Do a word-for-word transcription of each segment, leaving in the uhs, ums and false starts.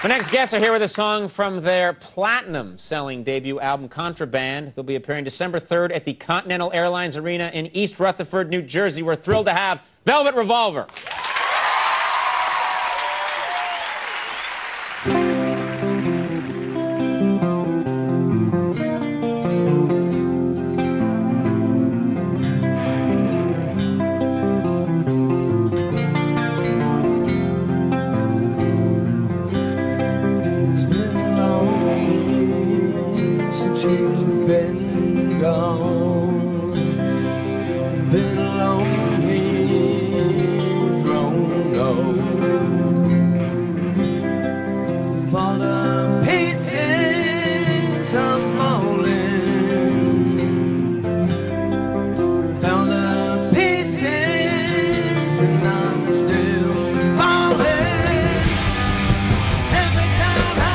My next guests are here with a song from their platinum-selling debut album, Contraband. They'll be appearing December third at the Continental Airlines Arena in East Rutherford, New Jersey. We're thrilled to have Velvet Revolver. You've been gone, been alone here, grown old, fall to pieces, I'm falling, fell to pieces, and I'm still falling. Every time I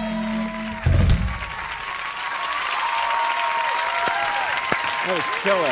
That was killer.